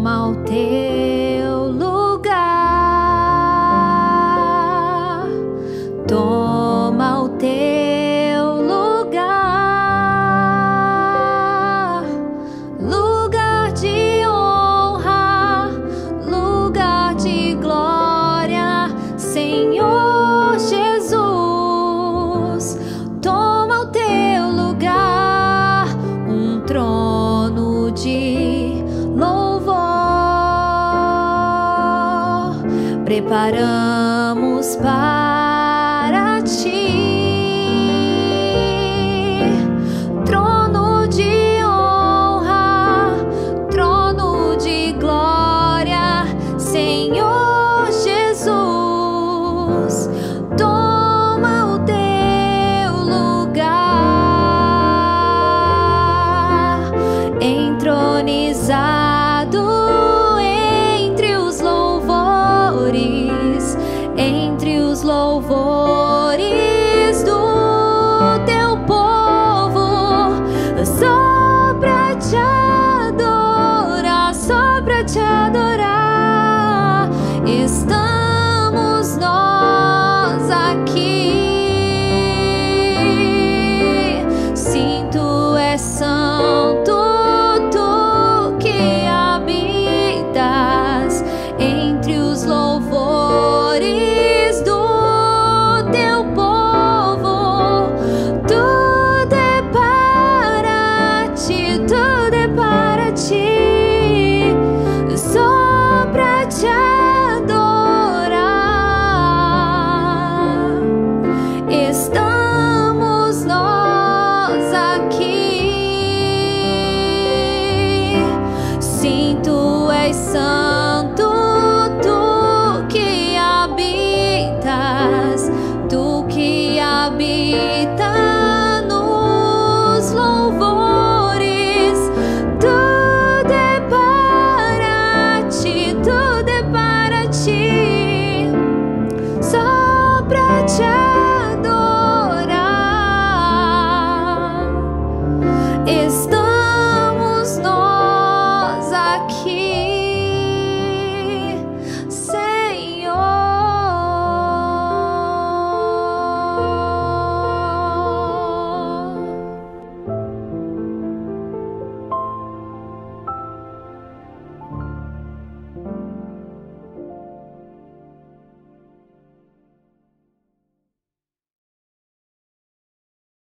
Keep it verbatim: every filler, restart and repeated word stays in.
Toma o teu lugar, toma o teu lugar, lugar de honra, lugar de glória, Senhor Jesus. Toma o teu lugar, um trono de louvor. Preparamos para ti, trono de honra, trono de glória, Senhor Jesus. Toma o teu lugar, entronizado entre os louvores, entre os louvores do teu povo, só pra te adorar, só pra te adorar, estamos nós aqui. Sim, tu és santo, tu que habitas entre os louvores do teu povo. Tudo é para ti, tudo é para ti, só pra te adorar, estamos nós aqui. Sim, tu és santo,